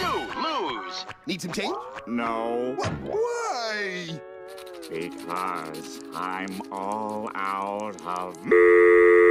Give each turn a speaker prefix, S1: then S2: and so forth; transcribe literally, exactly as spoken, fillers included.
S1: You lose.
S2: Need some change?
S3: No,
S2: Wh- Why?
S3: because I'm all out of